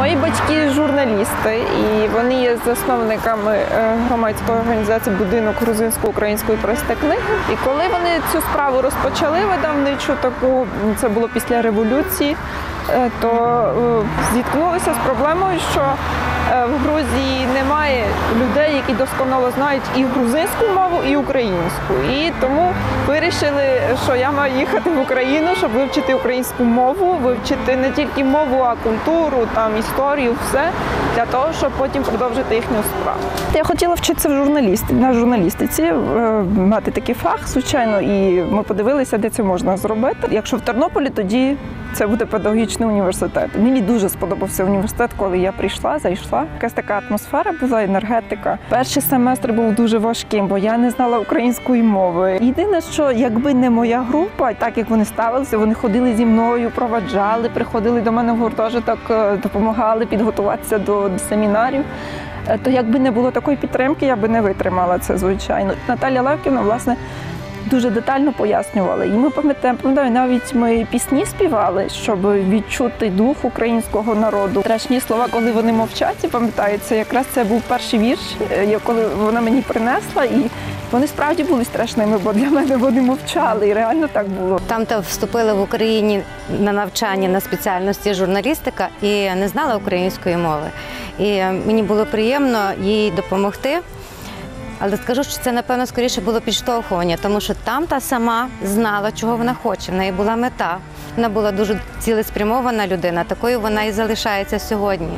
Мої батьки журналісти, і вони є засновниками громадської організації «Будинок грузинсько-української прес-та-книги». І коли вони цю справу розпочали видавничу таку, це було після революції, то зіткнулися з проблемою, що в Грузії немає людей, які досконало знають і грузинську мову, і українську. І тому вирішили, що я маю їхати в Україну, щоб вивчити українську мову, вивчити не тільки мову, а культуру, там, історію, все, для того, щоб потім продовжити їхню справу. Я хотіла вчитися на журналістиці, мати такий фах, звичайно, і ми подивилися, де це можна зробити. Якщо в Тернополі, тоді це буде педагогічний університет. Мені дуже сподобався університет, коли я зайшла. Якась така атмосфера була, енергетика. Перший семестр був дуже важким, бо я не знала української мови. Єдине, що якби не моя група, так як вони ставилися, вони ходили зі мною, проваджали, приходили до мене в гуртожиток, допомагали підготуватися до семінарів, то якби не було такої підтримки, я би не витримала це, звичайно. Наталя Левківна, власне, дуже детально пояснювали. І ми пам'ятаю, навіть ми пісні співали, щоб відчути дух українського народу. Страшні слова, коли вони мовчать, пам'ятається, якраз це був перший вірш, коли вона мені принесла, і вони справді були страшними, бо для мене вони мовчали, і реально так було. Там вступили в Україні на навчання на спеціальності журналістика і не знала української мови. І мені було приємно їй допомогти. Але скажу, що це, напевно, скоріше було підштовхування, тому що там та сама знала, чого вона хоче, в неї була мета. Вона була дуже цілеспрямована людина, такою вона і залишається сьогодні.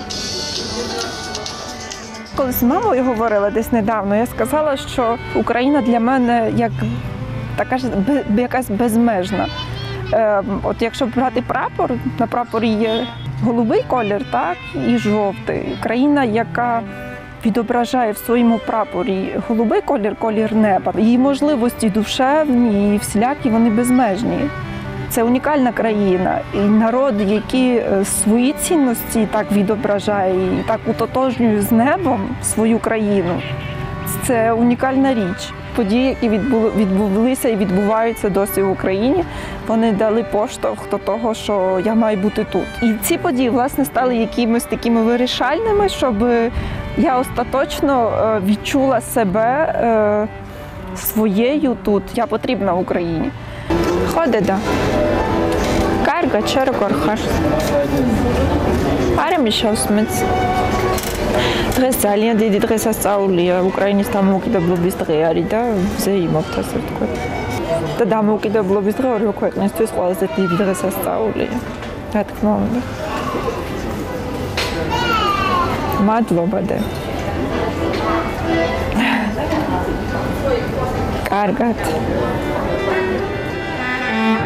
Коли з мамою говорила десь недавно, я сказала, що Україна для мене як така ж якась безмежна. От якщо брати прапор, на прапорі є голубий колір, так, і жовтий. Країна, яка відображає в своєму прапорі голубий колір, колір неба. Її можливості душевні і всілякі, вони безмежні. Це унікальна країна. І народ, який свої цінності так відображає і так утотожнює з небом свою країну, це унікальна річ. Події, які відбулися і відбуваються досі в Україні, вони дали поштовх до того, що я маю бути тут. І ці події, власне, стали якимись такими вирішальними, щоб я остаточно відчула себе своєю тут. Я потрібна в Україні. Ходеда. Карга, черкорхаш. Армішосмець. Დღესალიან დიდი დღესასწაულია უკრაინის დამოუკიდებლობის დღე არის და მზე იმავთას ვთქვათ. და დამოუკიდებლობის დღე ორივე ქვეყნისთვის ყველაზე დიდი დღესასწაულია. რა თქმა უნდა. მადლობა და კარგად.